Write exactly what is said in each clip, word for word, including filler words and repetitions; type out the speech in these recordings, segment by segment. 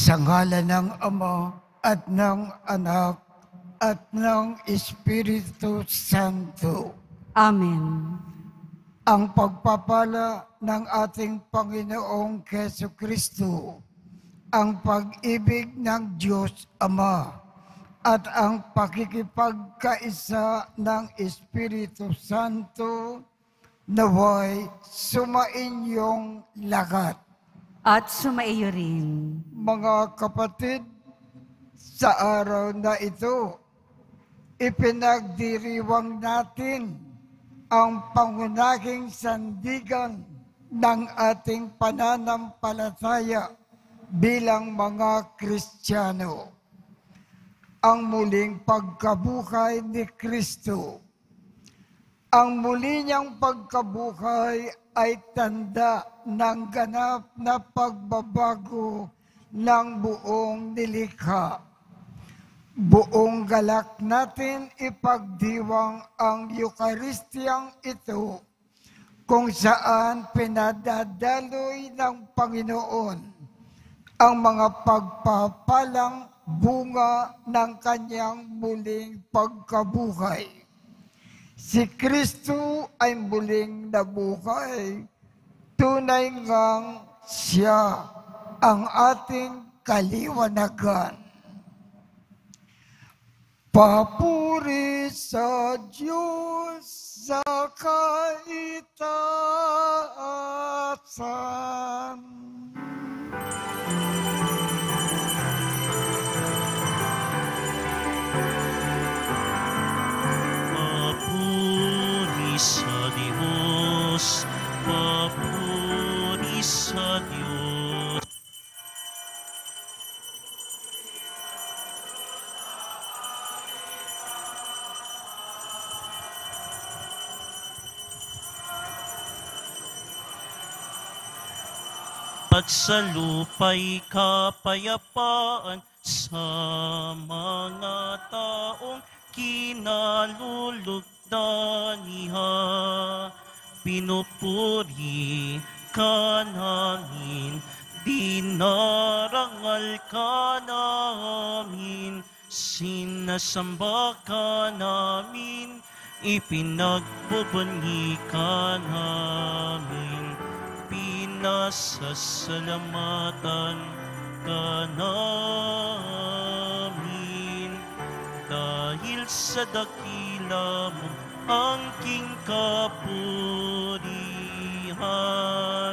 Sa ngalan ng Ama at ng Anak at ng Espiritu Santo. Amen. Ang pagpapala ng ating Panginoong Jesucristo, ang pag-ibig ng Diyos Ama, at ang pakikipagkaisa ng Espiritu Santo naway sumainyong lahat. At sumaiyo rin. Mga kapatid, sa araw na ito, ipinagdiriwang natin ang pangunahing sandigan ng ating pananampalataya bilang mga Kristiyano. Ang muling pagkabuhay ni Kristo. Ang muli niyang pagkabuhay ay tanda ng ganap na pagbabago ng buong nilikha. Buong galak natin ipagdiwang ang Eukaristiyang ito kung saan pinadadaloy ng Panginoon ang mga pagpapalang bunga ng kanyang muling pagkabuhay. Si Kristo ay muling nabuhay, tunay ngang siya ang ating kaliwanagan. Papuri sa Diyos sa kaitaasan. Sa Diyos, papuri sa Diyos. At sa lupa'y kapayapaan sa mga taong kinalulugdan. Daniha, pinupuri ka namin, dinarangal ka namin, sinasamba ka namin, ipinagbubunyi ka namin, pinasasalamatan ka namin, dahil sa dakila mo ang king kapurihan.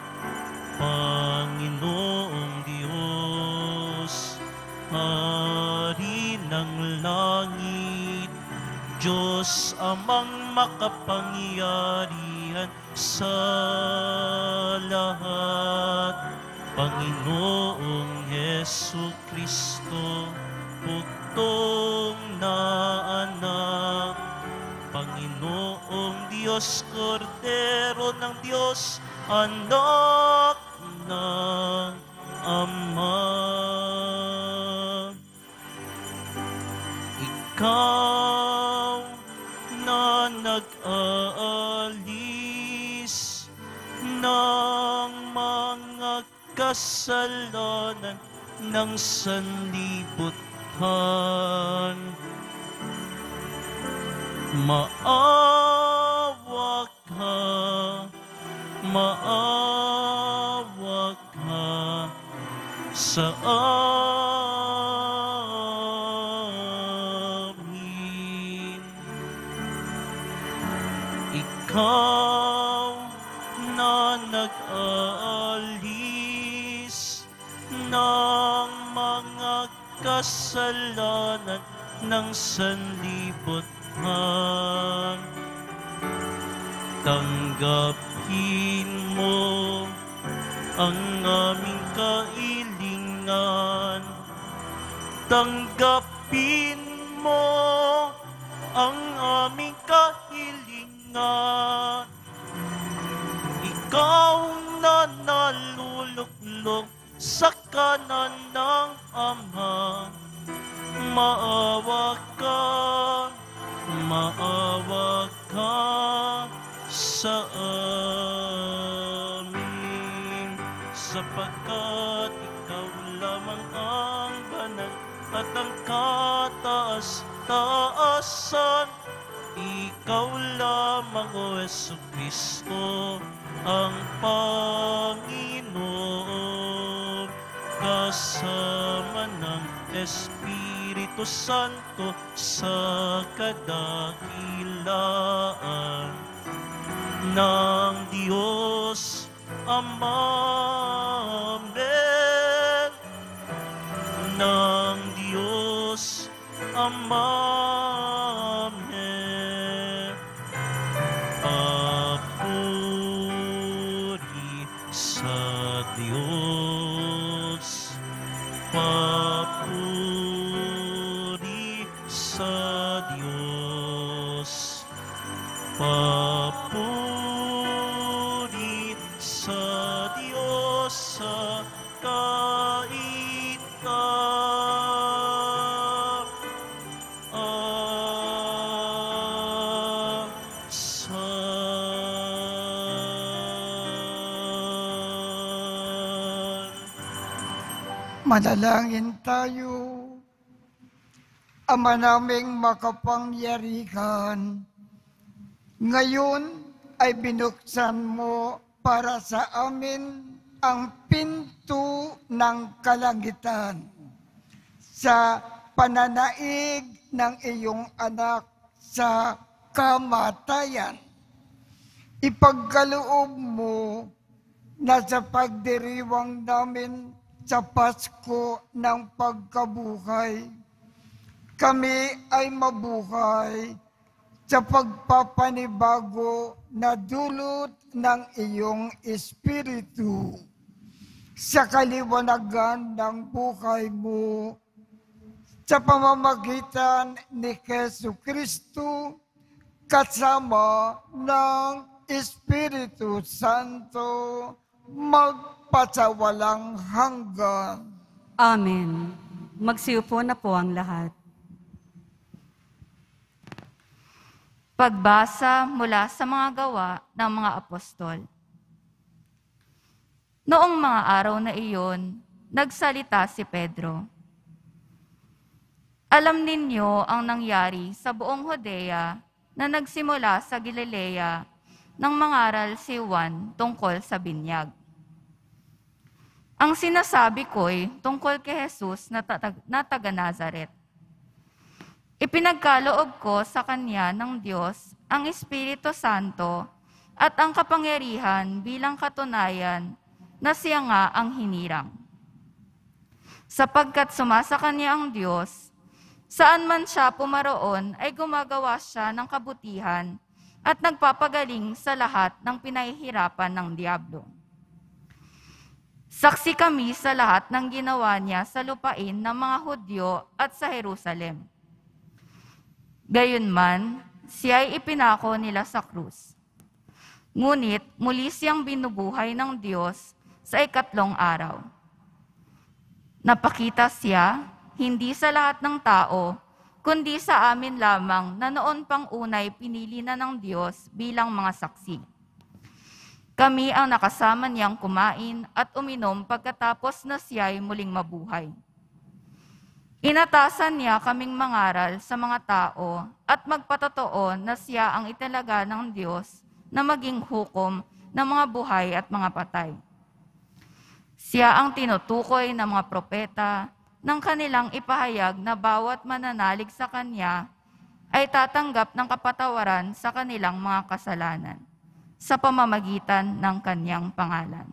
Panginoong Diyos, Hari ng langit, Diyos amang makapangyarihan sa lahat, Panginoong Jesucristo, bugtong na anak, Panginoong Diyos, Kordero ng Diyos, anak ng Ama. Ikaw na nag-aalis ng mga kasalanan ng sanlibutan, maawa ka, maawa ka sa amin. Ikaw na nag-aalis ng mga kasalanan ng sanlibutan, tanggapin mo ang aming kailingan, tanggapin mo ang aming kahilingan. Ikaw na naluluklok sa kanan ng Ama, maawa ka, maawa ka sa amin, sapagkat ikaw lamang ang banal at ang kataas-taasan. Ikaw lamang, O Jesucristo, ang Panginoon, kasama ng Espiritu Santo sa kadakilaan ng Diyos Ama. Amen. Ng Diyos Ama. Amen. Papuri sa Diyos. Papuri sa Diyos. Papuri sa Diyos sa Manalangin tayo. Ama naming makapangyarihan, ngayon ay binuksan mo para sa amin ang pinto ng kalangitan sa pananaig ng iyong anak sa kamatayan. Ipagkaloob mo na sa pagdiriwang namin sa Pasko ng pagkabuhay, kami ay mabuhay sa pagpapanibago na dulot ng iyong Espiritu sa kaliwanagan ng buhay mo sa pamamagitan ni Jesucristo kasama ng Espiritu Santo magpasawalang hanggan. Amen. Magsiupo na po ang lahat. Pagbasa mula sa mga gawa ng mga apostol. Noong mga araw na iyon, nagsalita si Pedro. Alam ninyo ang nangyari sa buong Judea na nagsimula sa Galilea nang mangaral si Juan tungkol sa binyag. Ang sinasabi ko'y tungkol kay Jesus na, ta- na taga Nazaret. Ipinagkaloob ko sa kanya ng Diyos ang Espiritu Santo at ang kapangyarihan bilang katunayan na siya nga ang hinirang. Sapagkat sumasa kanya ang Diyos, saan man siya pumaroon ay gumagawa siya ng kabutihan at nagpapagaling sa lahat ng pinahihirapan ng diablo. Saksi kami sa lahat ng ginawa niya sa lupain ng mga Hudyo at sa Jerusalem. Gayunman, siya ay ipinako nila sa krus. Ngunit muli siyang binubuhay ng Diyos sa ikatlong araw. Napakita siya, hindi sa lahat ng tao, kundi sa amin lamang na noon pang unay pinili na ng Diyos bilang mga saksi. Kami ang nakasama niyang kumain at uminom pagkatapos na siya'y muling mabuhay. Inatasan niya kaming mangaral sa mga tao at magpatotoo na siya ang italaga ng Diyos na maging hukom ng mga buhay at mga patay. Siya ang tinutukoy ng mga propeta ng kanilang ipahayag na bawat mananalig sa Kanya ay tatanggap ng kapatawaran sa kanilang mga kasalanan sa pamamagitan ng Kanyang pangalan.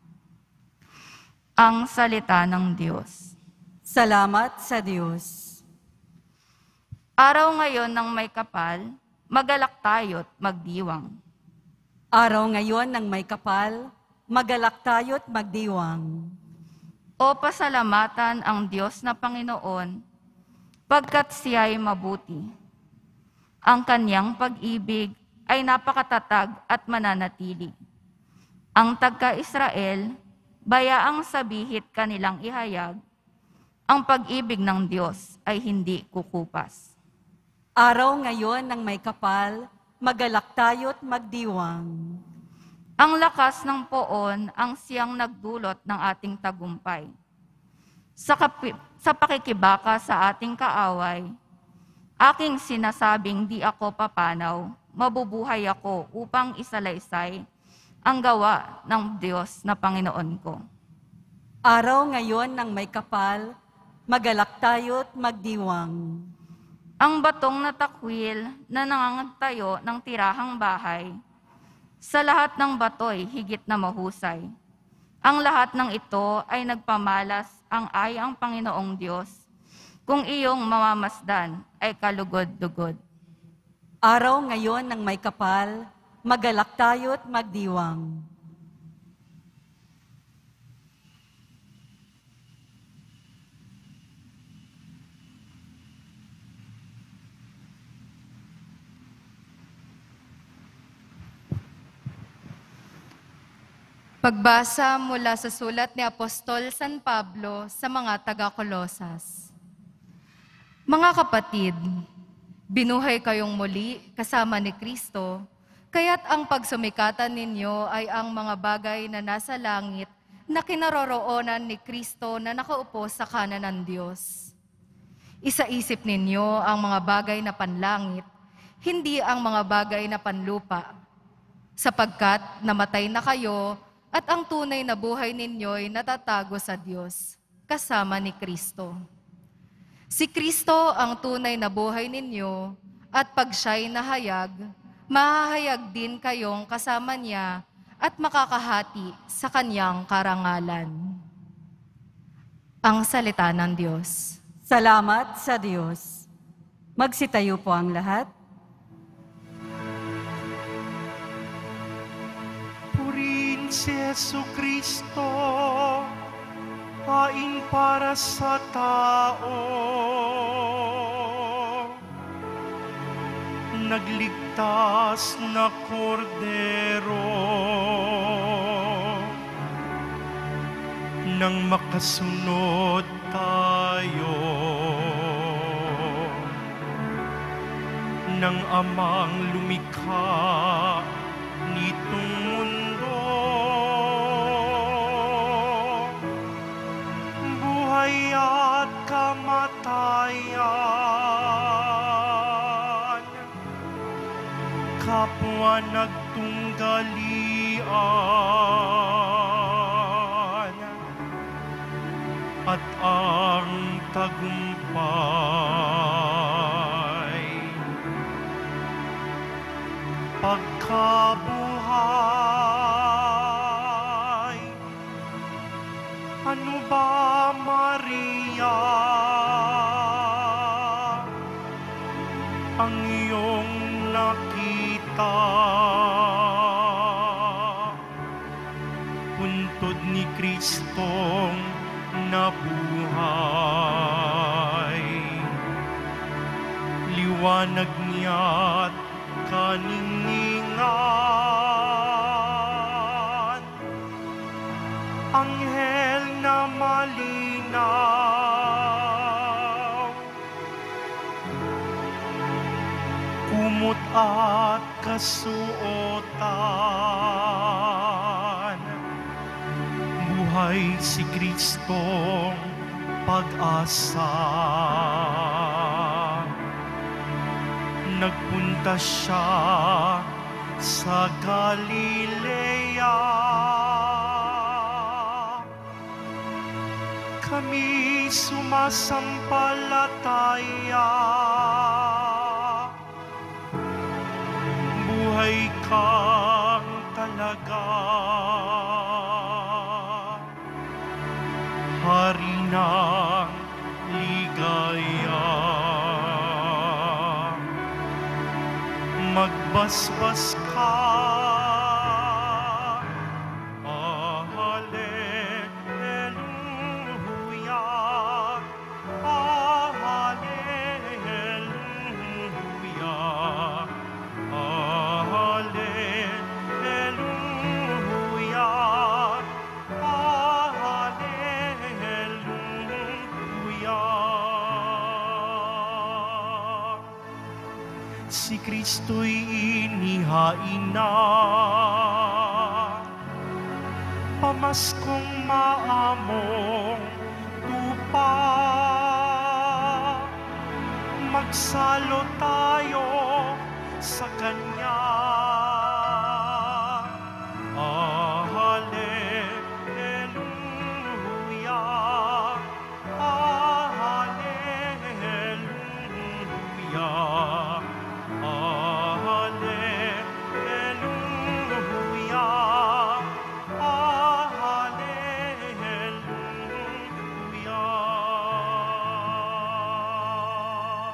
Ang salita ng Diyos. Salamat sa Diyos. Araw ngayon ng may kapal, magalak tayo't magdiwang. Araw ngayon ng may kapal, magalak tayo't magdiwang. O pasalamatan ang Diyos na Panginoon, pagkat siya'y mabuti. Ang Kanyang pag-ibig ay napakatatag at mananatili. Ang tagka-Israel, bayaang sabihit kanilang ihayag, ang pag-ibig ng Diyos ay hindi kukupas. Araw ngayon ng may kapal, magalak tayo't magdiwang. Ang lakas ng poon ang siyang nagdulot ng ating tagumpay. Sa, kapi, sa pakikibaka sa ating kaaway, aking sinasabing di ako papanaw, mabubuhay ako upang isalaysay ang gawa ng Diyos na Panginoon ko. Araw ngayon ng may kapal, magalak tayo't magdiwang. Ang batong na takwil na nangangattayo ng tirahang bahay, sa lahat ng bato'y higit na mahusay. Ang lahat ng ito ay nagpamalas ang ay ang Panginoong Diyos, kung iyong mamamasdan ay kalugod-lugod. Araw ngayon ng may kapal, magalak tayo't magdiwang. Pagbasa mula sa sulat ni Apostol San Pablo sa mga taga-Kolosas. Mga kapatid, binuhay kayong muli kasama ni Kristo, kaya't ang pagsumikatan ninyo ay ang mga bagay na nasa langit na kinaroroonan ni Kristo na nakaupo sa kanan ng Diyos. Isaisip ninyo ang mga bagay na panlangit, hindi ang mga bagay na panlupa, sapagkat namatay na kayo at ang tunay na buhay ninyo'y natatago sa Diyos, kasama ni Kristo. Si Kristo ang tunay na buhay ninyo, at pag siya'y nahayag, mahahayag din kayong kasama niya at makakahati sa kanyang karangalan. Ang salita ng Diyos. Salamat sa Diyos. Magsitayo po ang lahat. Purihin si Jesucristo, hain para sa tao. Nagligtas na kordero, nang makasunod tayo ng Amang lumikha nitong mundo. Buhay at kamatayan, kapwa nagtunggalian, at ang tagumpay. Pagkabuhay, ano ba, Maria, ang iyong nakita? Puntod ni Kristong nabuhay, liwanag niya't kaniningan, anghel na malinaw, kumot at kasuotan, buhay si Kristong pag-asa. Nagpunta siya sa Galilea, kami sumasampalataya. Buhay kang talaga, Hari ng ligaya. Magbasbas ka, ah, haleluya, ah, haleluya, ah, haleluya, ah, haleluya. Si Kristo'y inihain na, pamaskong maamong pa. Magsalo tayo sa Kanya. Hallelujah, Hallelujah, Hallelujah, Hallelujah.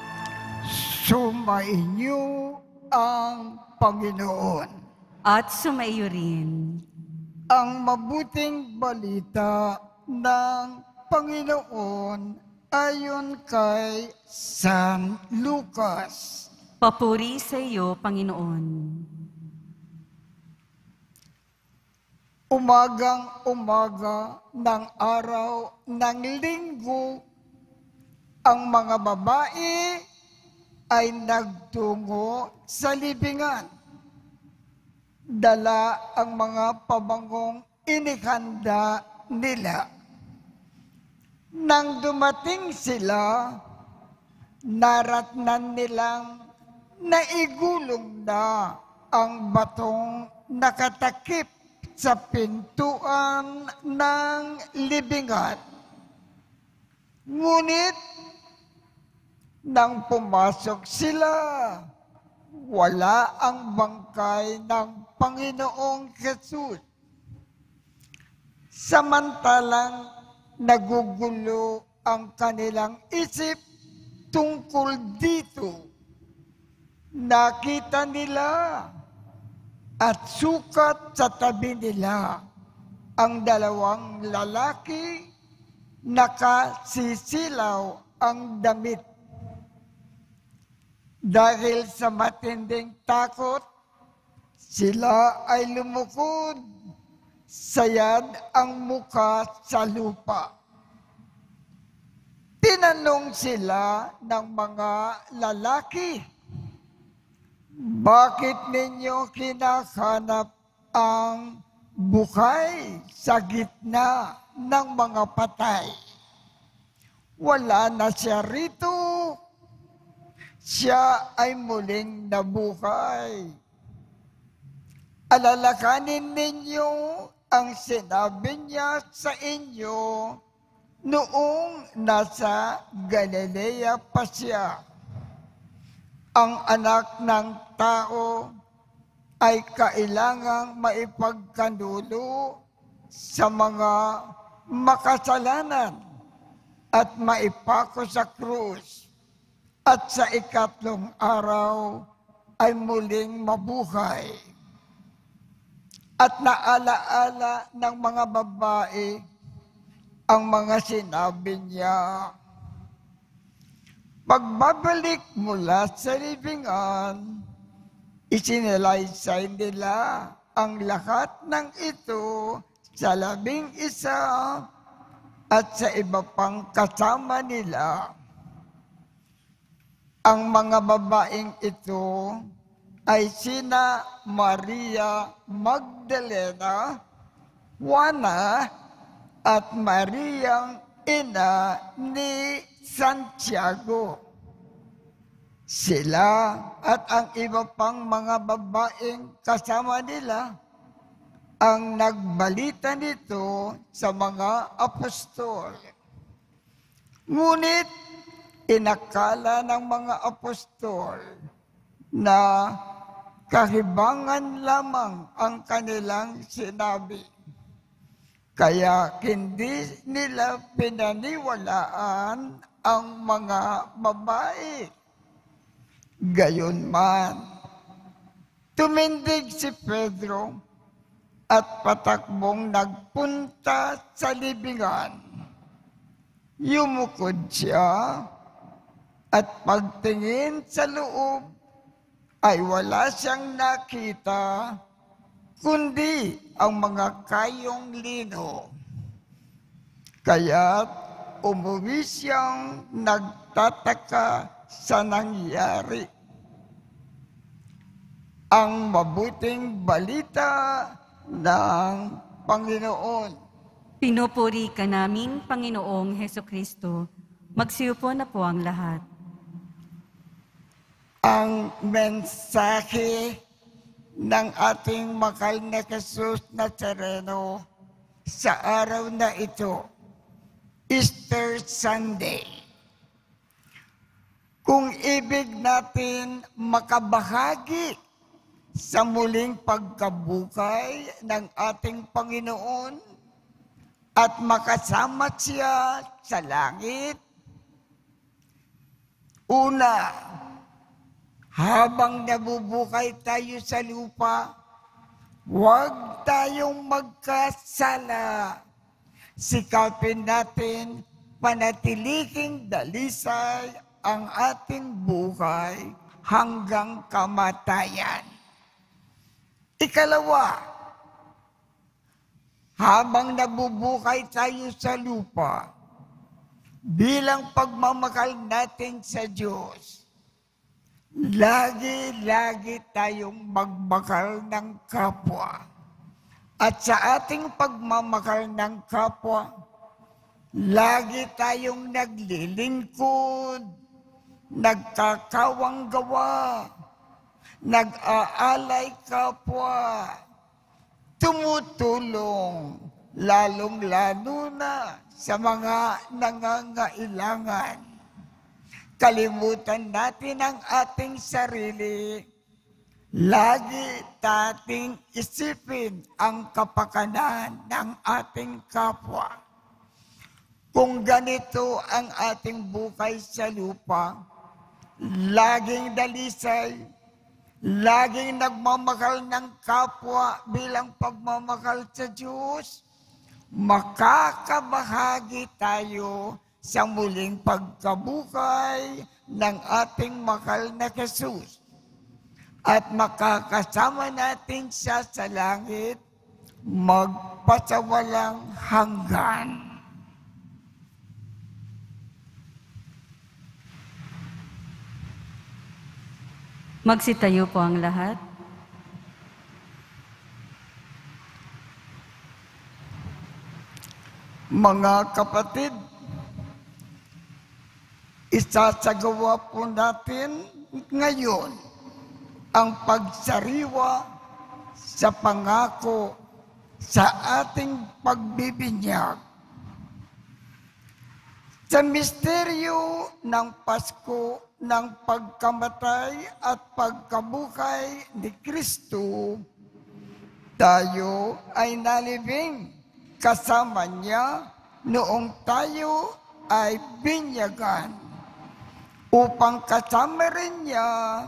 Sumainyo ang Panginoon. At sumaiyo rin. Ang mabuting balita ng Panginoon ayon kay San Lucas. Papuri sa iyo, Panginoon. Umagang-umaga ng araw ng linggo, ang mga babae ay nagtungo sa libingan. Dala ang mga pabangong inikanda nila. Nang dumating sila, naratnan nilang naigulong na ang batong nakatakip sa pintuan ng libingan. Ngunit, nang pumasok sila, wala ang bangkay ng Panginoong Jesus. Samantalang nagugulo ang kanilang isip tungkol dito, nakita nila at sukat sa tabi nila ang dalawang lalaki, nakasisilaw ang damit. Dahil sa matinding takot, sila ay lumukod, sayad ang muka sa lupa. Tinanong sila ng mga lalaki, bakit ninyo kinahanap ang buhay sa gitna ng mga patay? Wala na siya rito. Siya ay muling nabuhay. Alalahanin ninyo ang sinabi niya sa inyo noong nasa Galilea pa siya. Ang anak ng tao ay kailangang maipagkanulo sa mga makasalanan at maipako sa krus. At sa ikatlong araw ay muling mabuhay. At naalaala ng mga babae ang mga sinabi niya. Pagbabalik mula sa libingan, isinalaysay nila ang lahat ng ito sa labing isa at sa iba pang kasama nila. Ang mga babaeng ito ay sina Maria Magdalena, Juana, at Mariang ina ni Santiago. Sila at ang iba pang mga babaeng kasama nila ang nagbalita nito sa mga apostol. Ngunit inakala ng mga apostol na kahibangan lamang ang kanilang sinabi. Kaya hindi nila pinaniwalaan ang mga babae. Gayunman, tumindig si Pedro at patakbong nagpunta sa libingan. Yumukod siya at pagtingin sa loob ay wala siyang nakita kundi ang mga kayong lino. Kaya't umuwi siyang nagtataka sa nangyari. Ang mabuting balita ng Panginoon. Pinupuri ka namin, Panginoong Heso Kristo. Magsiupo na po ang lahat. Ang mensahe ng ating mahal na Jesus Nazareno sa araw na ito, Easter Sunday. Kung ibig natin makabahagi sa muling pagkabuhay ng ating Panginoon at makasama siya sa langit, una, habang nabubuhay tayo sa lupa, huwag tayong magkasala. Sikapin natin panatiliking dalisay ang ating buhay hanggang kamatayan. Ikalawa, habang nabubuhay tayo sa lupa, bilang pagmamahal natin sa Diyos, lagi-lagi tayong magmahal ng kapwa. At sa ating pagmamahal ng kapwa, lagi tayong naglilingkod, nagkakawang gawa, nag-aalay kapwa, tumutulong, lalong-lalo na sa mga nangangailangan. Kalimutan natin ang ating sarili. Lagi nating isipin ang kapakanan ng ating kapwa. Kung ganito ang ating buhay sa lupa, laging dalisay, laging nagmamahal ng kapwa bilang pagmamahal sa Diyos, makakabahagi tayo sa muling pagkabuhay ng ating mahal na Jesus. At makakasama natin siya sa langit magpasawalang hanggan. Magsitayo po ang lahat. Mga kapatid, isasagawa po natin ngayon ang pagsariwa sa pangako sa ating pagbibinyag. Sa misteryo ng Pasko ng pagkamatay at pagkabuhay ni Kristo, tayo ay nalibing kasama niya noong tayo ay binyagan, upang kasama rin niya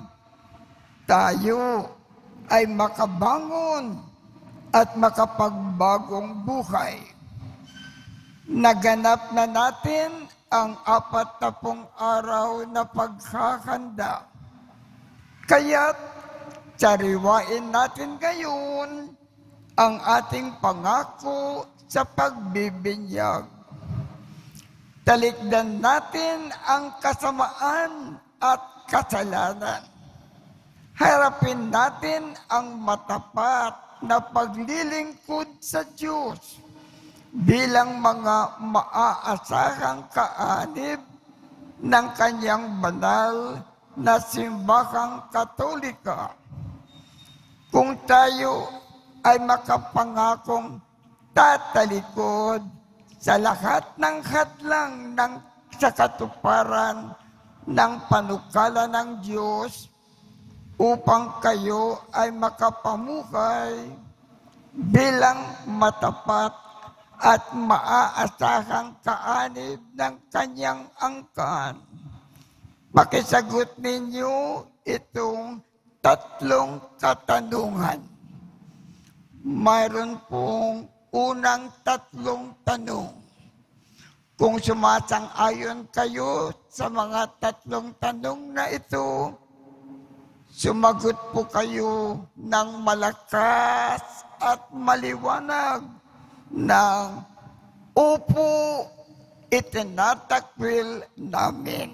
tayo ay makabangon at makapagbagong buhay. Naganap na natin ang apat na pong araw na paghahanda. Kaya't sariwain natin ngayon ang ating pangako sa pagbibinyag. Talikdan natin ang kasamaan at kasalanan. Harapin natin ang matapat na paglilingkod sa Diyos bilang mga maaasahang kaanib ng kanyang banal na simbahang Katolika. Kung tayo ay makapangakong tatalikod sa lahat ng hadlang ng sa katuparan ng panukala ng Diyos, upang kayo ay makapamuhay bilang matapat at maaasahang kaanib ng kanyang angkan. Pakisagot ninyo itong tatlong katanungan. Mayroon pong unang tatlong tanong. Kung sumasang-ayon kayo sa mga tatlong tanong na ito, sumagot po kayo ng malakas at maliwanag ng opo, itinatakwil namin.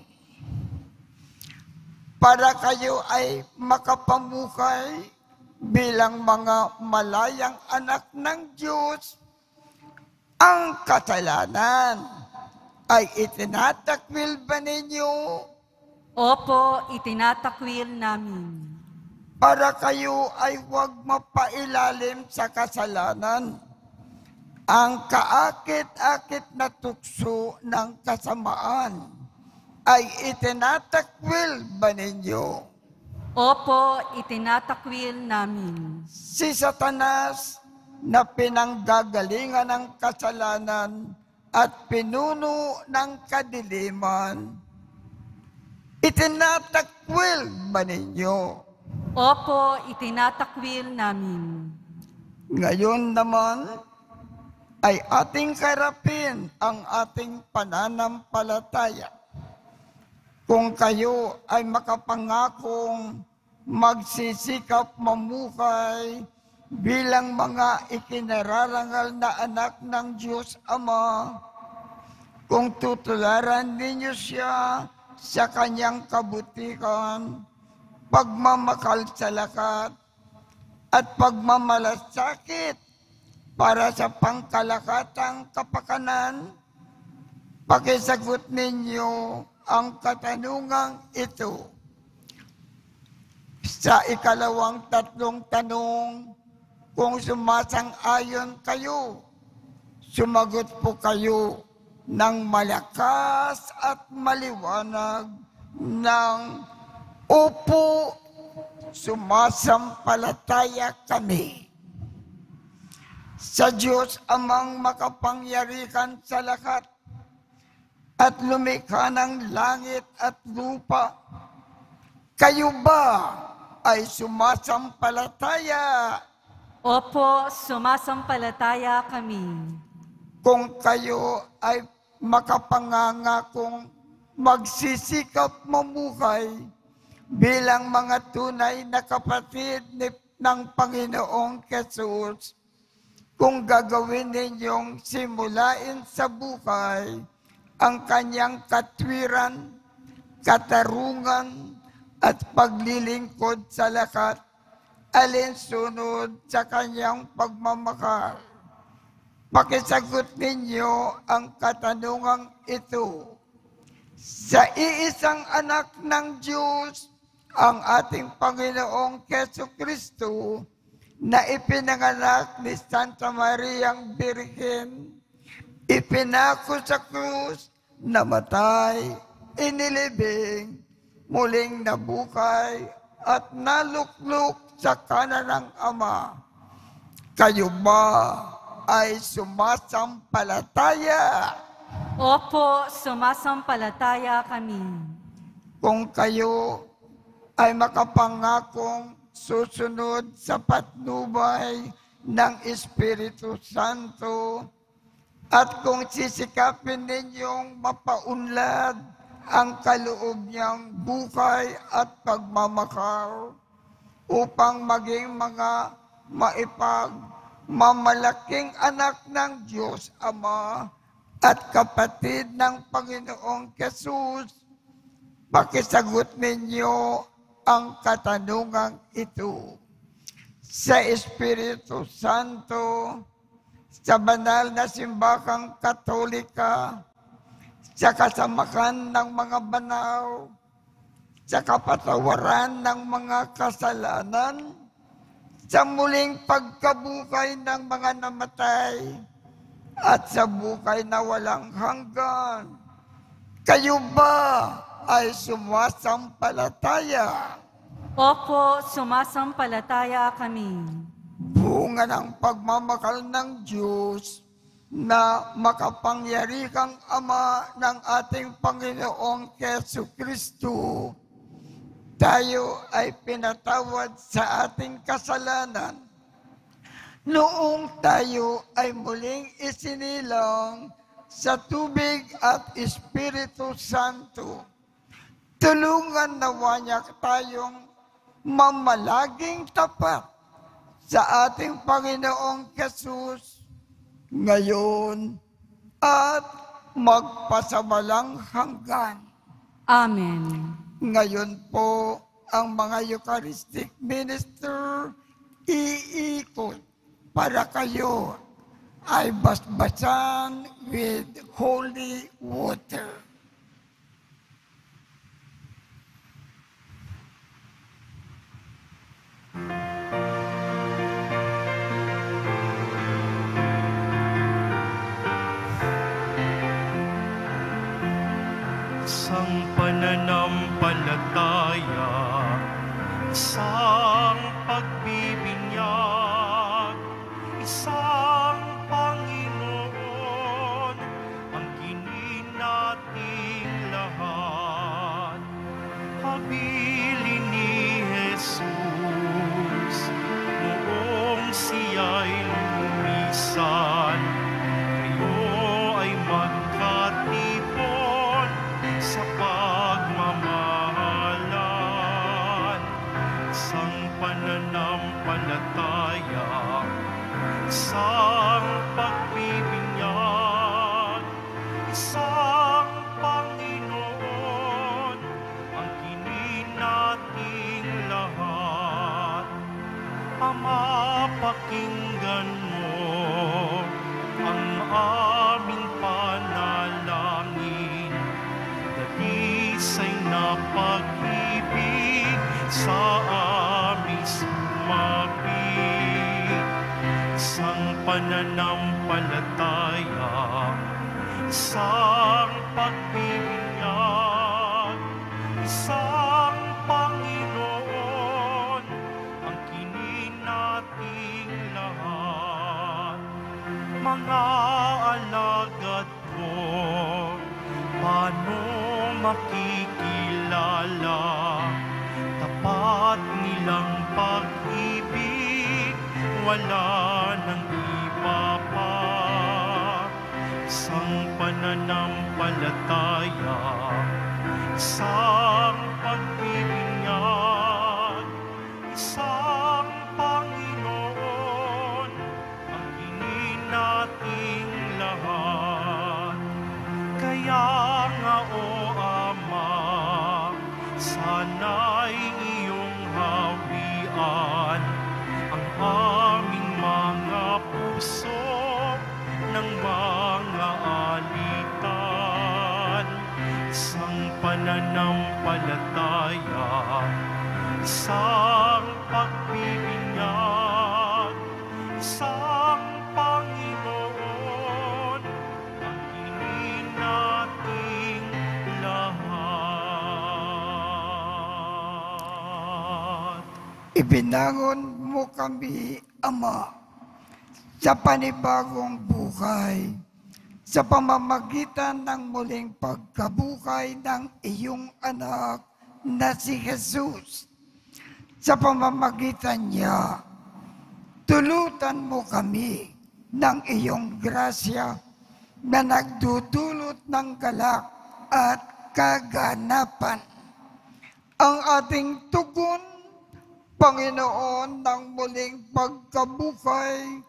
Para kayo ay makapamuhay bilang mga malayang anak ng Diyos Ang kasalanan ay itinatakwil ba ninyo Opo, itinatakwil namin. para kayo ay huwag mapailalim sa kasalanan? Ang kaakit-akit na tukso ng kasamaan ay itinatakwil ba ninyo? Opo, itinatakwil namin. Si Satanas na pinanggagalingan ng kasalanan at pinuno ng kadiliman, itinatakwil ba ninyo? Opo, itinatakwil namin. Ngayon naman ay ating karapin ang ating pananampalataya. Kung kayo ay makapangakong magsisikap mamuhay bilang mga ikinararangal na anak ng Diyos Ama, kung tutularan ninyo siya sa kanyang kabutikan, pagmamakal sa lakat, at pagmamalasakit para sa pangkalakatang kapakanan, pakisagot ninyo ang katanungang ito. Sa ikalawang tatlong tanong, kung sumasang-ayon kayo, sumagot po kayo ng malakas at maliwanag ng opo, sumasampalataya kami sa Diyos Amang makapangyarihan sa lahat at lumikha ng langit at lupa. Kayo ba ay sumasampalataya? Opo, sumasampalataya kami. Kung kayo ay makapangangakong magsisikap mamuhay bilang mga tunay na kapatid ni, ng Panginoong Jesus, kung gagawin ninyong simulain sa buhay ang kanyang katwiran, katarungan, at paglilingkod sa lakat, alinsunod sa kanyang pagmamahal. Pakisagot ninyo ang katanungang ito. Sa iisang anak ng Diyos, ang ating Panginoong Jesucristo, na ipinanganak ni Santa Mariang Birhen, ipinako sa krus, namatay, inilibing, muling nabuhay, at naluklok sa kanan ng Ama. Kayo ba ay sumasampalataya? Opo, sumasampalataya kami. Kung kayo ay makapangakong susunod sa patnubay ng Espiritu Santo, at kung sisikapin ninyong mapaunlad ang kaloob niyang buhay at pagmamakal upang maging mga maipagmamalaking anak ng Diyos Ama at kapatid ng Panginoong Jesus, pakisagot ninyo ang katanungang ito. Sa Espiritu Santo, sa banal na simbahang Katolika, sa kasamakan ng mga banal, sa kapatawaran ng mga kasalanan, sa muling pagkabuhay ng mga namatay, at sa buhay na walang hanggan. Kayo ba ay sumasampalataya? Opo, sumasampalataya kami. Bunga ng pagmamakal ng Diyos na makapangyarihang Ama ng ating Panginoong Jesucristo, tayo ay pinatawad sa ating kasalanan noong tayo ay muling isinilang sa tubig at Espiritu Santo. Tulungan nawa niya tayong mamalaging tapat sa ating Panginoong Jesus ngayon at magpasawalang hanggan. Amen. Ngayon po, ang mga Eucharistic Minister iikot para kayo ay basbasan with holy water. Isang pananampalataya, isang pagbibinyag, isang Panginoon, ang ginin nating lahat. Habilin ni Jesus, noong siya'y lumisan, kayo ay magkatipon sa pagmamahalan. Isang pananampalataya, isang pagbibinyag, isang Panginoon, ang ginin nating lahat. Ama, pakinggan mo ang aming panalangin, danisay na pag-ibig sa aming sumapit. Isang pananampalataya, isang pagbibinyag, isang Panginoon, ang ginin nating lahat. Mga alagad ko, paano makikilala tapat nilang pag-ibig, wala nang iba pa. Isang pananampalataya, isang pagbibinyag, isang Panginoon, ang ginin nating lahat. Kaya nga, O Ama, sana'y iyong hawian ang aming mga puso ng mga alitan. Isang pananampalataya, isang pagbibinyag, isang Panginoon, ang ginin nating lahat. Ibinangon mo kami, Ama, sa panibagong buhay, sa pamamagitan ng muling pagkabuhay ng iyong anak na si Jesus. Sa pamamagitan niya, tulutan mo kami ng iyong grasya na nagdudulot ng galak at kaganapan. Ang ating tugon, Panginoon, ng muling pagkabuhay,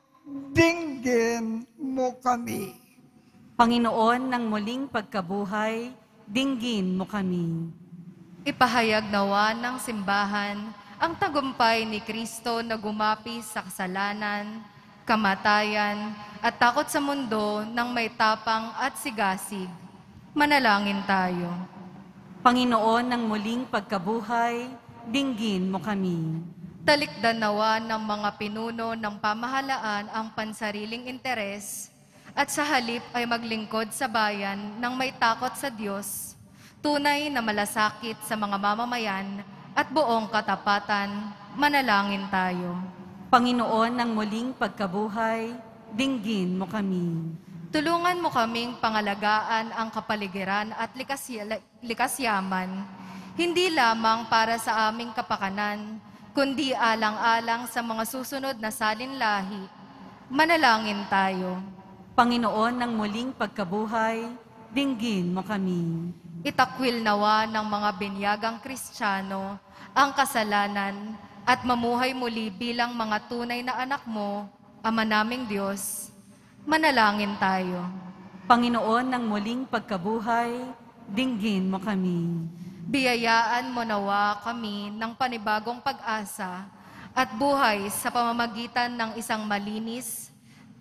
dinggin mo kami. Panginoon ng muling pagkabuhay, dinggin mo kami. Ipahayag nawa ng simbahan ang tagumpay ni Kristo na gumapi sa kasalanan, kamatayan, at takot sa mundo ng may tapang at sigasig. Manalangin tayo. Panginoon ng muling pagkabuhay, dinggin mo kami. Talikdan nawa ng mga pinuno ng pamahalaan ang pansariling interes at sa halip ay maglingkod sa bayan ng may takot sa Diyos, tunay na malasakit sa mga mamamayan at buong katapatan. Manalangin tayo. Panginoon ng muling pagkabuhay, dinggin mo kami. Tulungan mo kaming pangalagaan ang kapaligiran at likasya- likasyaman, hindi lamang para sa aming kapakanan, kundi alang-alang sa mga susunod na salinlahi. Manalangin tayo. Panginoon ng muling pagkabuhay, dinggin mo kami. Itakwil nawa ng mga binyagang Kristiyano ang kasalanan at mamuhay muli bilang mga tunay na anak mo, Ama naming Diyos. Manalangin tayo. Panginoon ng muling pagkabuhay, dinggin mo kami. Biyayaan mo nawa kami ng panibagong pag-asa at buhay sa pamamagitan ng isang malinis,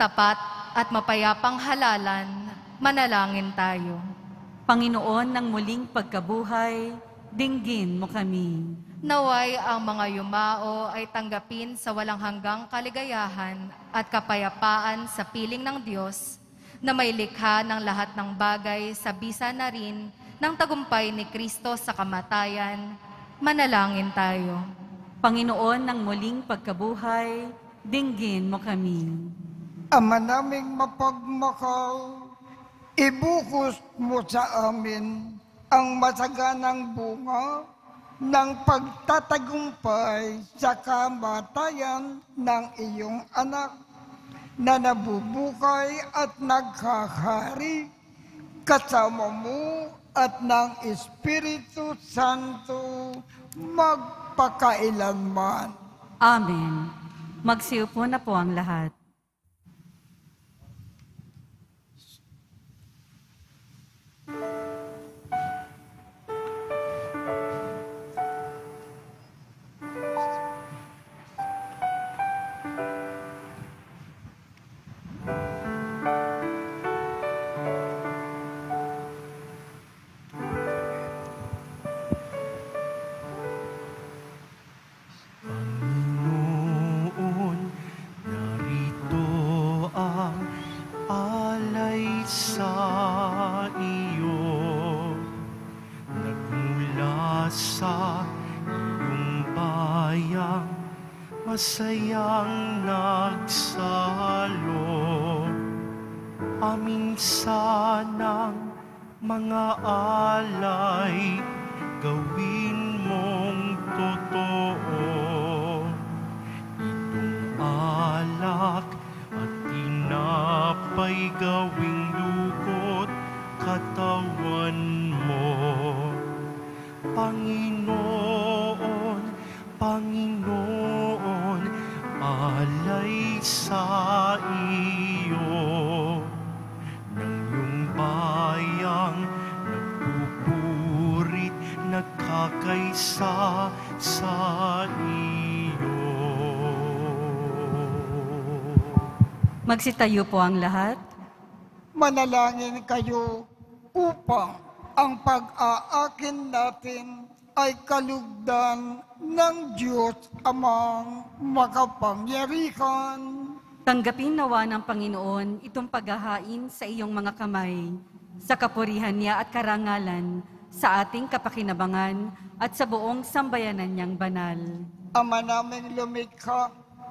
tapat at mapayapang halalan, manalangin tayo. Panginoon ng muling pagkabuhay, dinggin mo kami. Naway ang mga yumao ay tanggapin sa walang hanggang kaligayahan at kapayapaan sa piling ng Diyos na may likha ng lahat ng bagay sa bisa na rin ng tagumpay ni Kristo sa kamatayan. Manalangin tayo. Panginoon ng muling pagkabuhay, dinggin mo kami. Ama naming mapagmakaw, ibukos mo sa amin ang masaganang bunga ng pagtatagumpay sa kamatayan ng iyong anak na nabubuhay at nagkakari kasama mo at ng Espiritu Santo magpakailanman. Amen. Magsiupo na po ang lahat. Panginoon, narito ang alay sa iyo. Nagmula sa iyong bayang masayang nagsalo. Aming sanang mga alay, gawin mong totoo. Itong alak at tinapay gawing lukot katawan mo. Panginoon, Panginoon, alay sa iyo. Nang iyong bayang nagpupurit, nagkakaisa sa iyo. Magsitayo po ang lahat. Manalangin kayo upang ang pag-aakin natin ay kalugdan ng Diyos Amang makapangyarihan. Tanggapin nawa ng Panginoon itong paghahain sa iyong mga kamay, sa kapurihan niya at karangalan, sa ating kapakinabangan at sa buong sambayanan niyang banal. Ama naming lumikha,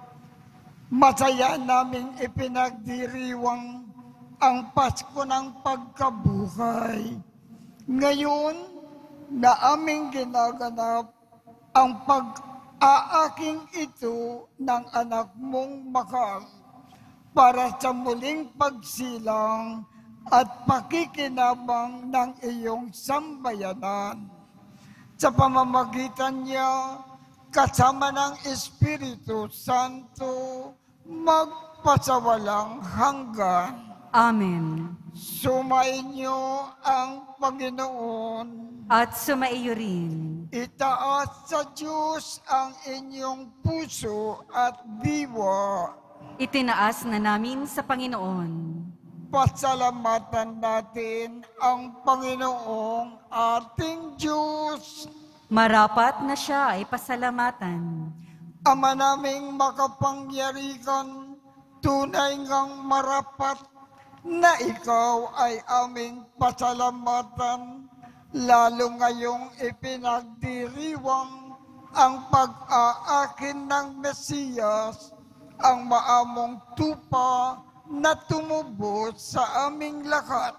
masaya naming ipinagdiriwang ang Pasko ng pagkabuhay. Ngayon na aming ginaganap ang pag-aaking ito ng anak mong makal para sa muling pagsilang at pakikinabang ng iyong sambayanan. Sa pamamagitan niya, kasama ng Espiritu Santo, magpasawalang hanggan. Amen. Sumain niyo ang Panginoon. At sumaiyo rin. Itaas sa Diyos ang inyong puso at diwa. Itinaas na namin sa Panginoon. Pasalamatan natin ang Panginoong ating Diyos. Marapat na siya ay pasalamatan. Ama naming makapangyarihan, tunay ngang marapat na ikaw ay aming pasalamatan, lalo ngayong ipinagdiriwang ang pag-aakin ng Mesiyas, ang maamong tupa na tumubos sa aming lahat.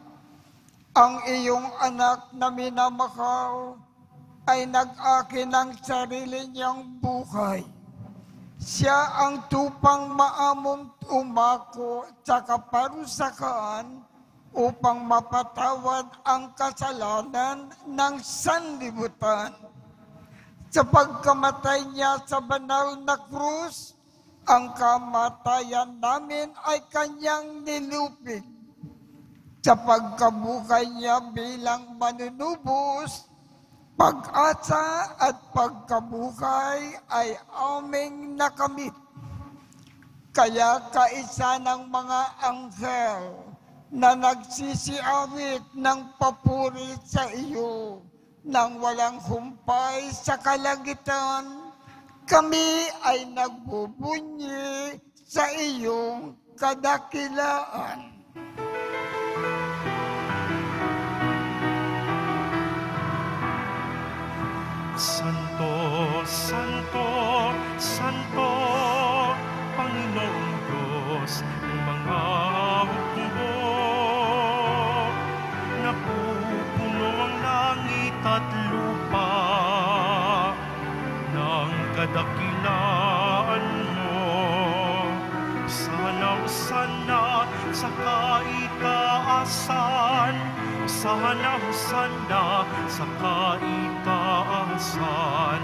Ang iyong anak na minamahal ay nag-akin ng sarili niyang buhay. Siya ang tupang maamong umako sa kaparusakan upang mapatawad ang kasalanan ng sanlibutan. Sa pagkamatay niya sa banal na krus, ang kamatayan namin ay kanyang nilupig. Sa pagkabuhay niya bilang manunubos, pag-asa at pagkabuhay ay aming nakamit. Kaya kaisa ng mga anghel na nagsisiawit ng papuri sa iyo nang walang humpay sa kalangitan, kami ay nagbubunyi sa iyong kadakilaan. Santo, Santo, Santo, Panginoong Diyos ng mga hukbo. Napupuno ang langit at lupa ng kadakilaan mo. Sana, sana sa kaitaasan, sana, sana sa kaitaasan,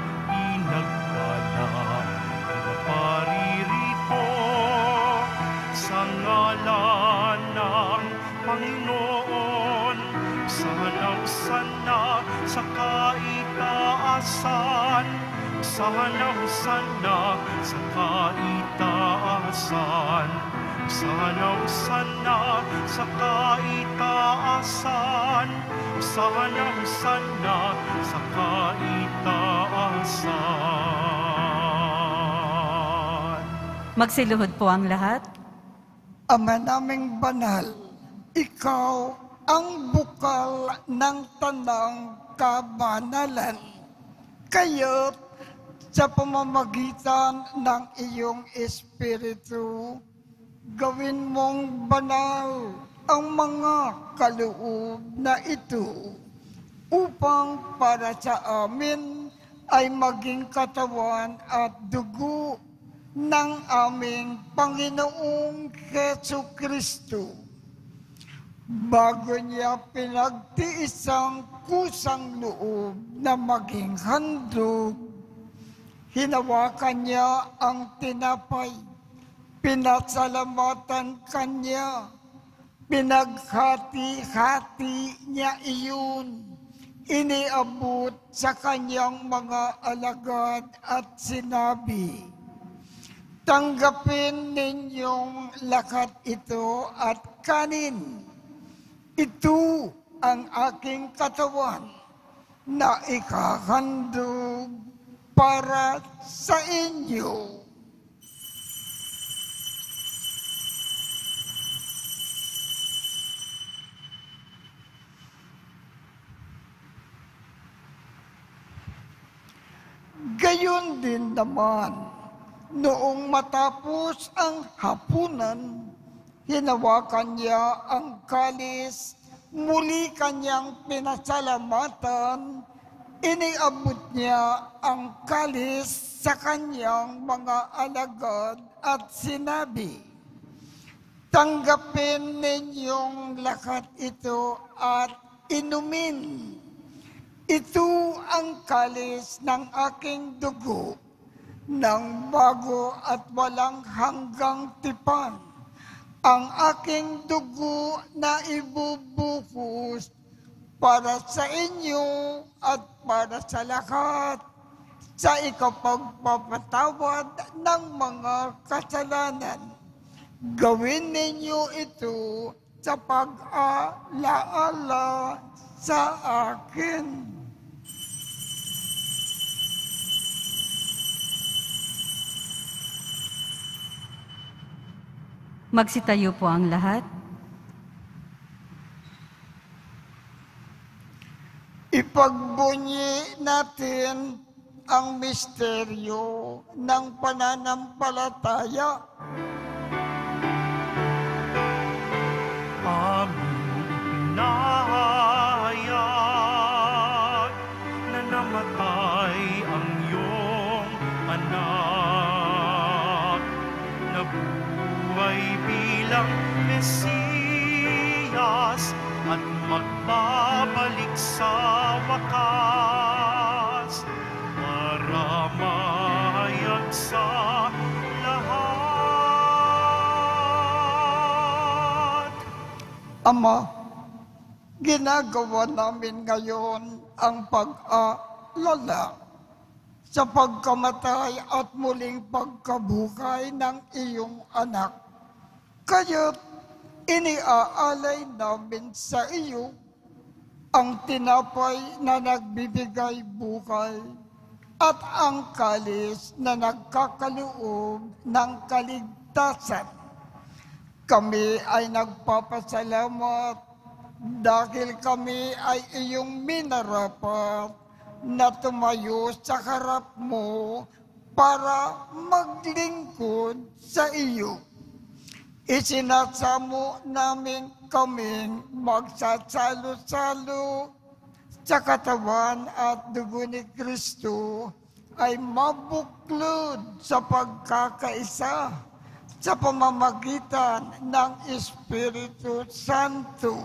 inagpala ang paririto sa ngalan ng Panginoon. Sana, sana sa kaitaasan, sana, sana sa kaitaasan, sana, sana sa kaitaasan, sana, sana sa kaitaasan. Magsiluhod po ang lahat. Ama naming banal, ikaw ang bukal ng tanang kabanalan. Kaya't sa pamamagitan ng iyong Espiritu, gawin mong banal ang mga kaloob na ito upang para sa amin ay maging katawan at dugo ng aming Panginoong Jesucristo. Bago niya pinagtiis ang kusang loob na maging handog, hinawakan niya ang tinapay, pinasalamatan kanya, pinaghati-hati niya iyon, iniabot sa kanyang mga alagad at sinabi, "Tanggapin ninyong lahat ito at kanin. Ito ang aking katawan na ikahandog para sa inyo." Gayon din naman, noong matapos ang hapunan, hinawakan niya ang kalis, muli kanyang pinasalamatan, iniabot niya ang kalis sa kanyang mga alagad at sinabi, "Tanggapin ninyong lahat ito at inumin. Ito ang kalis ng aking dugo, ng bago at walang hanggang tipan, ang aking dugo na ibubuhos para sa inyo at para sa lahat, sa ikapagpapatawad ng mga kasalanan. Gawin ninyo ito sa pag-alaala sa akin." Magsitayo po ang lahat. Ipagbunyi natin ang misteryo ng pananampalataya. Aming pinahayag na namatay ang iyong anak, na buhay bilang Mesiyas at magbabalik sa wakas para mahayag sa lahat. Ama, ginagawa namin ngayon ang pag-aalala sa pagkamatay at muling pagkabuhay ng iyong anak. Kaya't iniaalay namin sa iyo ang tinapay na nagbibigay buhay at ang kalis na nagkakaloob ng kaligtasan. Kami ay nagpapasalamat dahil kami ay iyong minarapat na tumayo sa harap mo para maglingkod sa iyo. Isinasamo namin kaming magsasalo-salo sa katawan at dugo ni Kristo ay mabuklod sa pagkakaisa sa pamamagitan ng Espiritu Santo.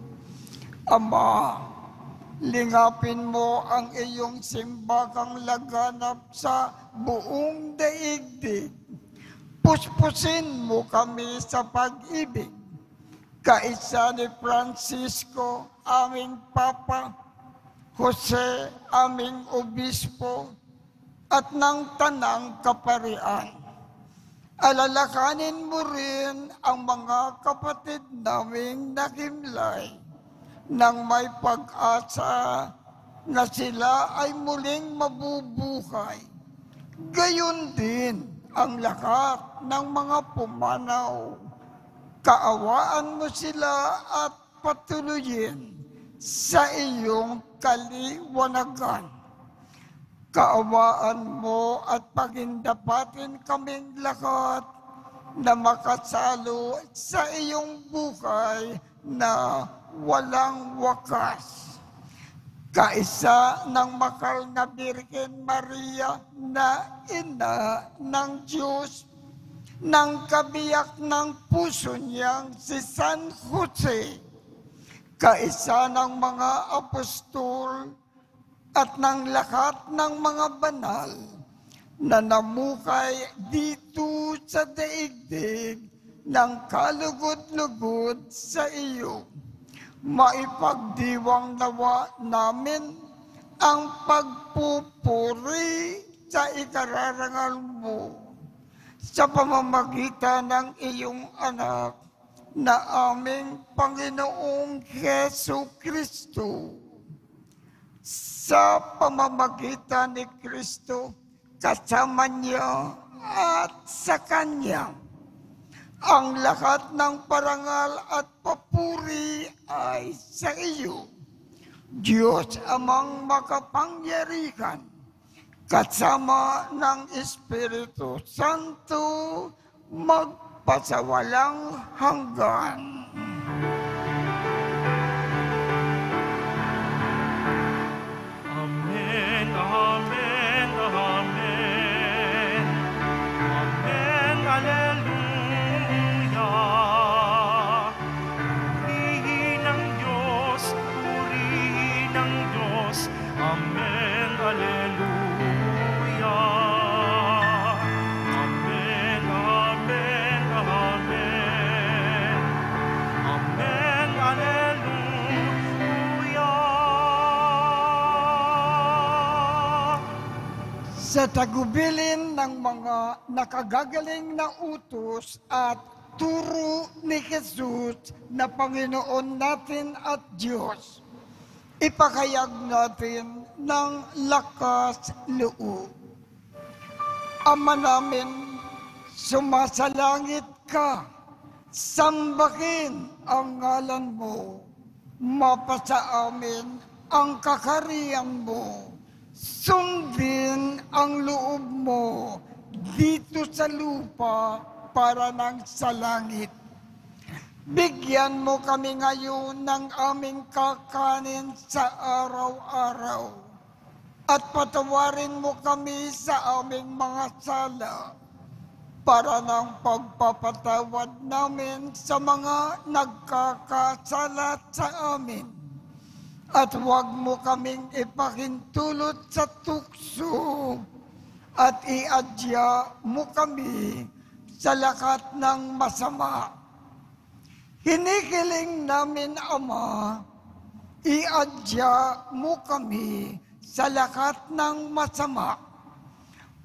Ama, lingapin mo ang iyong simbakang laganap sa buong daigdig. Puspusin mo kami sa pag-ibig. Kaisa ni Francisco, aming Papa, Jose, aming Obispo, at ng Tanang Kaparian. Alalakanin mo rin ang mga kapatid naming nakimlay nang may pag-asa na sila ay muling mabubuhay. Gayon din ang lahat ng mga pumanaw. Kaawaan mo sila at patuloyin sa iyong kaliwanagan. Kaawaan mo at pagindapatin kaming lahat na makasalo sa iyong buhay na walang wakas. Kaisa ng makal na Birhen Maria na ina ng Diyos, ng kabiyak ng puso niyang si San Jose, kaisa ng mga apostol at ng lahat ng mga banal na namukay dito sa daigdig ng kalugod-lugod sa iyo. Maipagdiwang nawa namin ang pagpupuri sa ikararangal mo sa pamamagitan ng iyong anak na aming Panginoong Hesu Kristo. Sa pamamagitan ni Kristo, kasama niya at sa Kanya, ang lahat ng parangal at papuri ay sa iyo, Diyos Amang makapangyarihan, kasama ng Espiritu Santo, magpasawalang hanggan. Amen, amen, amen. Amen, hallelujah. Purihin ng Diyos, purihin ng Dos. Amen, hallelujah. Amen, amen, amen. Amen, hallelujah. Sa tagubilin ng mga nakagagaling na utos at turo ni Jesus na Panginoon natin at Diyos, ipakayag natin ng lakas loob. Ama namin, sumasalangit ka, sambahin ang ngalan mo, mapasa amin ang kakariyan mo, sundin ang loob mo dito sa lupa para nang sa langit. Bigyan mo kami ngayon ng aming kakanin sa araw-araw at patawarin mo kami sa aming mga sala para ng pagpapatawad namin sa mga nagkakasala sa amin. At huwag mo kaming ipahintulot sa tukso at iadya mo kami sa lahat ng masama. Hinihiling namin, Ama, iadya mo kami sa lahat ng masama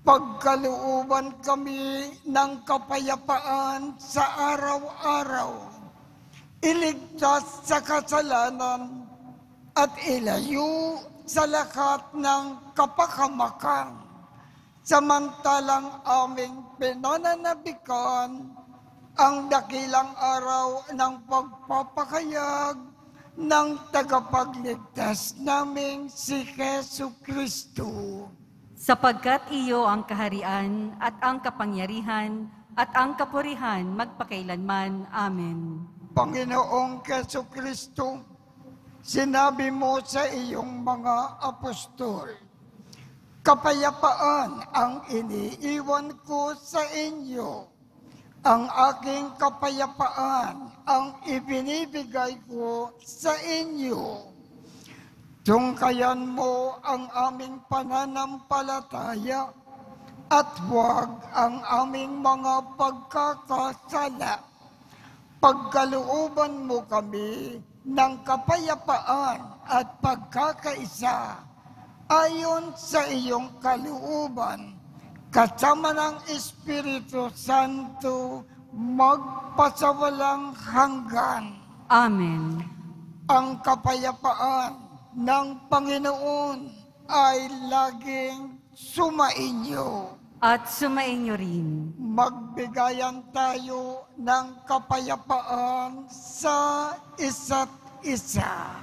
Pagkalooban kami ng kapayapaan sa araw-araw. Iligtas sa kasalanan at ilayo sa lahat ng kapakamakan. Samantalang aming pinananabikan ang dakilang araw ng pagpapakayag ng tagapagligtas naming si Jesu Kristo. Sapagkat iyo ang kaharian at ang kapangyarihan at ang kapurihan magpakailanman. Amen. Panginoong Jesu Kristo, sinabi mo sa iyong mga apostol, kapayapaan ang iniiwan ko sa inyo. Ang aking kapayapaan ang ibinibigay ko sa inyo. Tungkayan mo ang aming pananampalataya at huwag ang aming mga pagkakasala. Pagkalooban mo kami ng kapayapaan at pagkakaisa ayon sa iyong kalooban, kasama ng Espiritu Santo magpasawalang hanggan. Amen. Ang kapayapaan ng Panginoon ay laging sumainyo. At sumainyo rin. Magbigayan tayo ng kapayapaan sa isa't isa.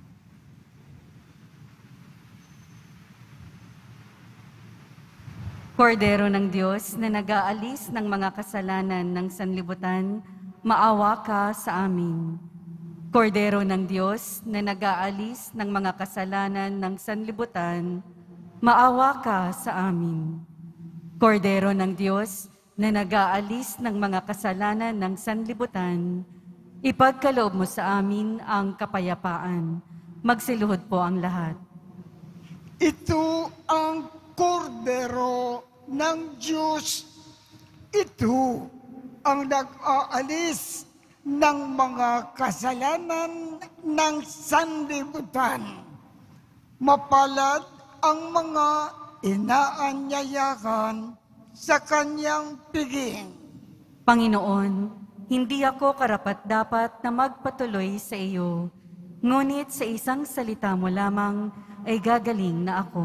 Kordero ng Diyos na nag-aalis ng mga kasalanan ng sanlibutan, maawa ka sa amin. Kordero ng Diyos na nag-aalis ng mga kasalanan ng sanlibutan, maawa ka sa amin. Kordero ng Diyos na nag-aalis ng mga kasalanan ng sanlibutan, ipagkaloob mo sa amin ang kapayapaan. Magsiluhod po ang lahat. Ito ang kordero ng Diyos. Ito ang nag-aalis ng mga kasalanan ng sanlibutan. Mapalad ang mga inaanyayahan sa kanyang piging. Panginoon, hindi ako karapat-dapat na magpatuloy sa iyo, ngunit sa isang salita mo lamang ay gagaling na ako.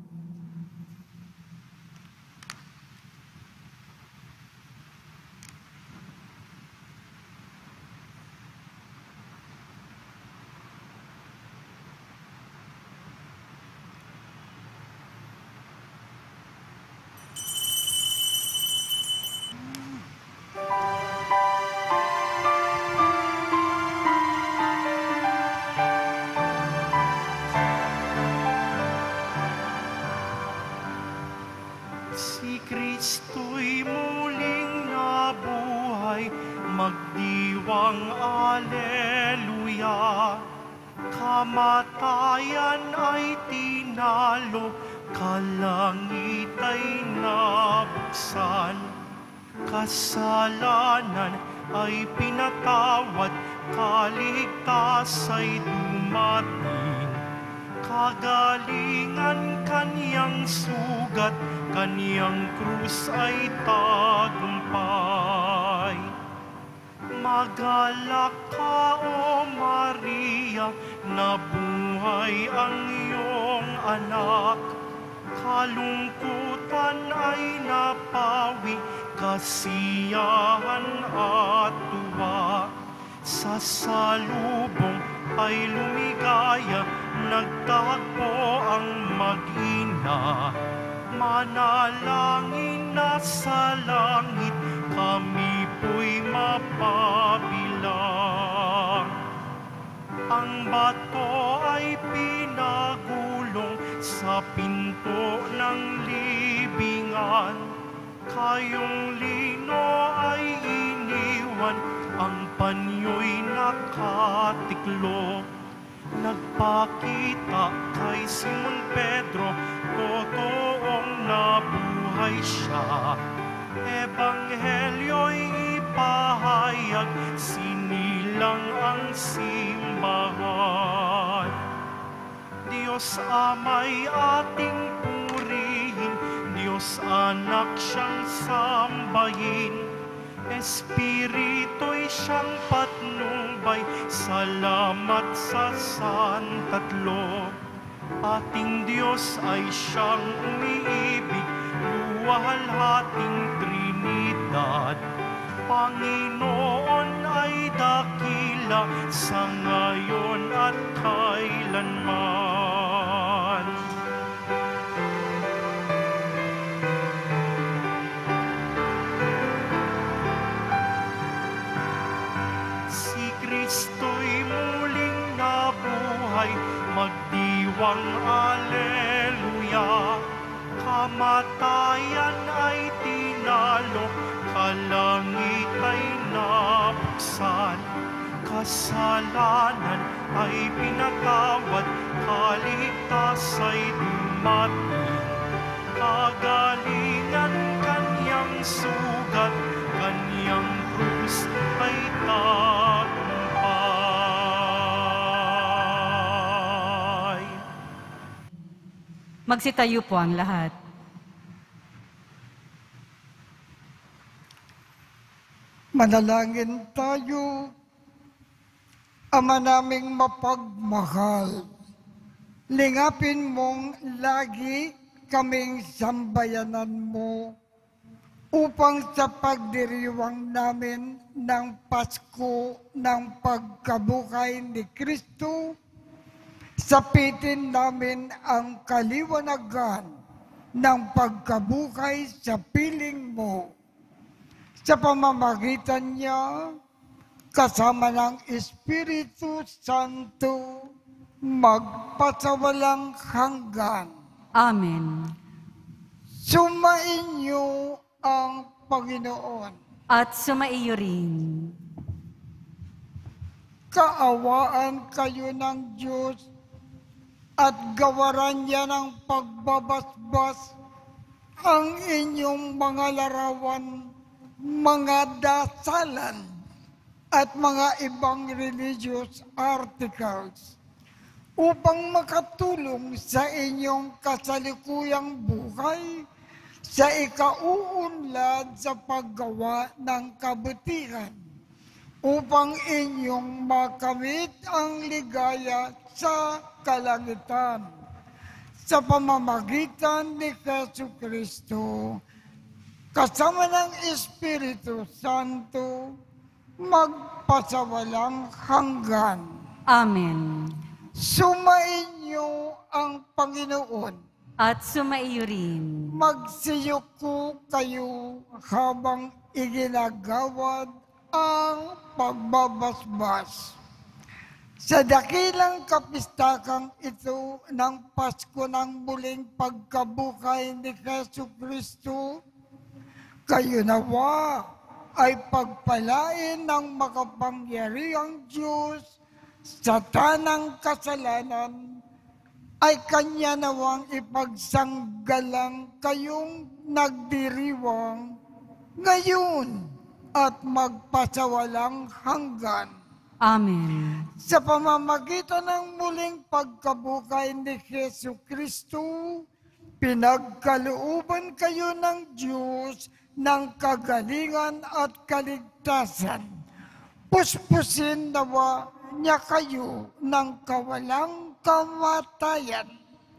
Si Kristo'y muling nabuhay, magdiwang Alleluia. Kamatayan ay tinalo, kalangit ay nabuksan. Kasalanan ay pinatawad, kaligtas ay dumating. Kagalingan kaniyang sugat, kaniyang krus ay tagumpay. Magalak ka, O Maria, nabuhay ang iyong anak. Kalungkutan ay napawi, kasiyahan at tuwa. Sa salubong ay lumigaya, nagtagpo ang mag-ina. Manalangin na sa langit, kami po'y mapabilang. Ang bato ay pinagulong sa pinto ng libingan. Kayong lino ay iniwan, ang panyo'y nakatiklo. Nagpakita kay Simon Pedro, totoong nabuhay siya. Ebanghelyo'y ipahayag, sinilang ang simbahan. Diyos Ama'y ating purihin, Diyos Diyos anak siyang sambahin, Espiritu'y siyang patnubay, salamat sa Santatlo. Ating Diyos ay siyang umiibig, luwalhating Trinidad. Panginoon ay dakila sa ngayon at kailanman. Si Kristo'y muling nabuhay, magdiwang Alleluia. Kamatayan ay tinalo, kalangit ay nabuksan. Kasalanan ay pinatawad, kaligtas ay dumating. Kagalingan kanyang sugat, kanyang krus ay tagumpay. Magsitayo po ang lahat. Manalangin tayo. Ama naming mapagmahal, lingapin mong lagi kaming sambayanan mo upang sa pagdiriwang namin ng Pasko ng pagkabuhay ni Kristo, sapitin namin ang kaliwanagan ng pagkabuhay sa piling mo. Sa pamamagitan niya, kasama ng Espiritu Santo, magpasawalang hanggan. Amen. Sumainyo ang Panginoon. At sumaiyo rin. Kaawaan kayo ng Diyos at gawaran niya ng pagbabasbas ang inyong mga larawan, mga dasalan, at mga ibang religious articles upang makatulong sa inyong kasalikuyang buhay sa ikauunlad sa paggawa ng kabutihan, upang inyong makamit ang ligaya sa kalangitan sa pamamagitan ni Jesucristo, kasama ng Espiritu Santo, magpasawalang hanggan. Amen. Sumainyo ang Panginoon. At sumaiyo rin. Magsiyuko kayo habang iginagawad ang pagbabasbas. Sa dakilang kapistakang ito ng Pasko ng muling pagkabuhay ni Jesucristo, kayo nawa ay pagpalain ng makapangyarihang Diyos sa tanang kasalanan, ay Kanya nawang ipagsanggalang kayong nagdiriwang ngayon at magpasawalang hanggan. Amen. Sa pamamagitan ng muling pagkabuhay ni Jesucristo, pinagkalooban kayo ng Diyos ng kagalingan at kaligtasan. Puspusin nawa niya kayo ng kawalang kamatayan.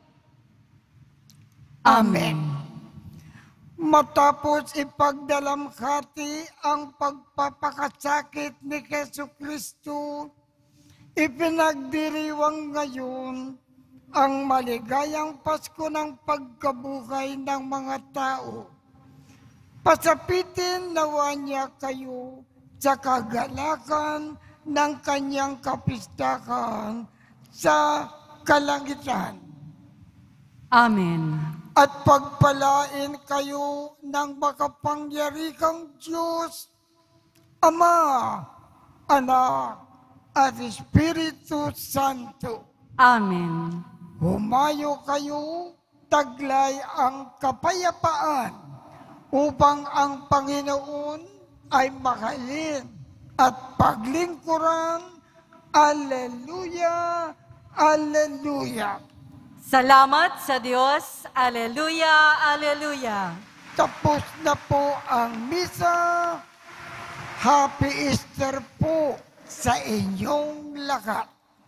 Amen. Matapos ipagdalamhati ang pagpapakasakit ni Jesucristo, ipinagdiriwang ngayon ang maligayang Pasko ng pagkabuhay ng mga tao. Pasapitin nawa niya kayo sa kagalakan ng kanyang kapistakan sa kalangitan. Amen. At pagpalain kayo ng makapangyarihang Diyos, Ama, Anak, at Espiritu Santo. Amen. Humayo kayo, taglay ang kapayapaan, upang ang Panginoon ay mahalin at paglingkuran. Alleluia, Alleluia. Salamat sa Diyos. Aleluya, aleluya. Tapos na po ang misa. Happy Easter po sa inyong lahat.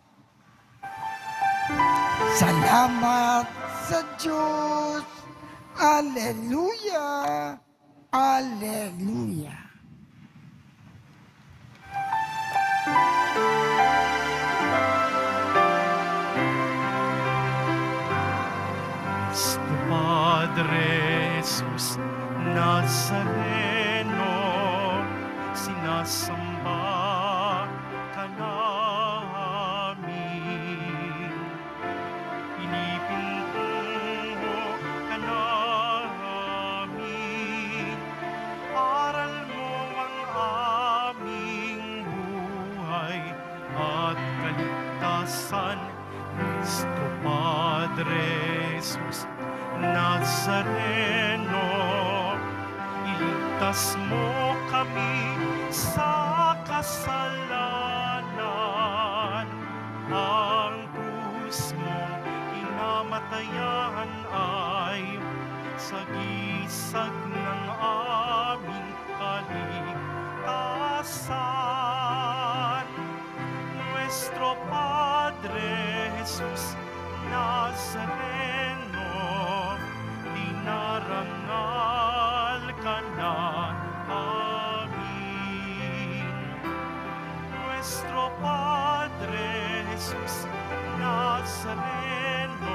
Salamat sa Diyos. Aleluya, aleluya. Cristo Padre Jesus Nazareno, sinasamba ka namin. Pinipintuho ka namin. Aral mo ang aming buhay at kaligtasan. Cristo Padre Jesus Nazareno, iligtas mo kami sa kasalanan. Ang krus mong inamatayan ay sagisag ng aming kaligtasan. Nuestro Padre Jesus Nazareno, dinarangal ka na amin. Nuestro Padre Jesus Nazareno,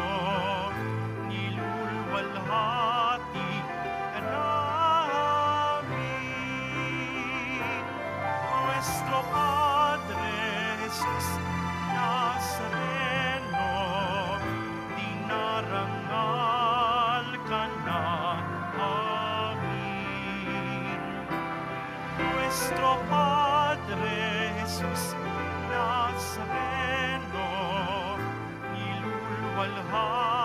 nilulwalhati ka namin. Nuestro Padre Jesus Nazareno, dinarangal ka na amin. Nuestro Padre Jesus Nazareno, nilulwalhati